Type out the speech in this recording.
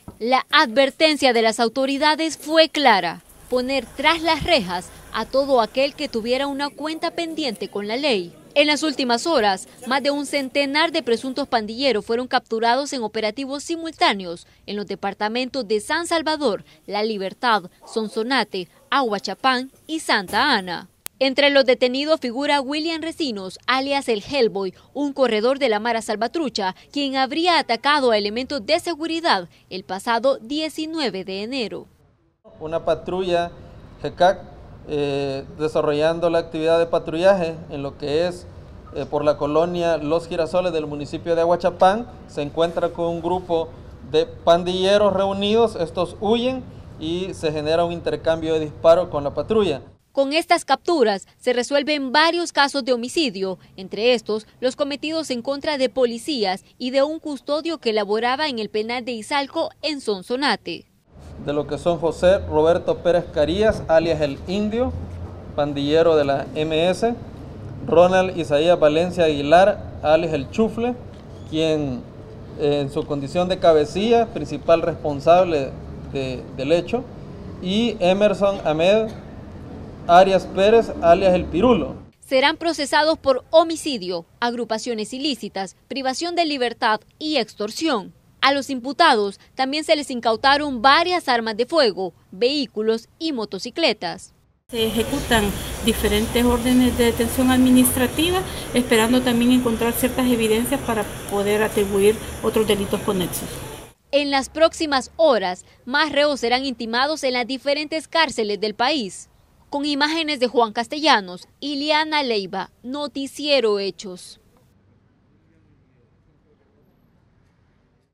La advertencia de las autoridades fue clara: poner tras las rejas a todo aquel que tuviera una cuenta pendiente con la ley. En las últimas horas, más de un centenar de presuntos pandilleros fueron capturados en operativos simultáneos en los departamentos de San Salvador, La Libertad, Sonsonate, Ahuachapán y Santa Ana. Entre los detenidos figura William Recinos, alias el Hellboy, un corredor de la Mara Salvatrucha, quien habría atacado a elementos de seguridad el pasado 19 de enero. Una patrulla GECAC desarrollando la actividad de patrullaje en lo que es por la colonia Los Girasoles del municipio de Ahuachapán, se encuentra con un grupo de pandilleros reunidos. Estos huyen y se genera un intercambio de disparos con la patrulla. Con estas capturas se resuelven varios casos de homicidio, entre estos los cometidos en contra de policías y de un custodio que laboraba en el penal de Izalco en Sonsonate. De lo que son José Roberto Pérez Carías, alias el Indio, pandillero de la MS, Ronald Isaías Valencia Aguilar, alias el Chufle, quien en su condición de cabecilla, principal responsable del hecho, y Emerson Ahmed Arias Pérez, alias el Pirulo. Serán procesados por homicidio, agrupaciones ilícitas, privación de libertad y extorsión. A los imputados también se les incautaron varias armas de fuego, vehículos y motocicletas. Se ejecutan diferentes órdenes de detención administrativa, esperando también encontrar ciertas evidencias para poder atribuir otros delitos conexos. En las próximas horas, más reos serán intimados en las diferentes cárceles del país. Con imágenes de Juan Castellanos, Ileana Leiva, Noticiero Hechos.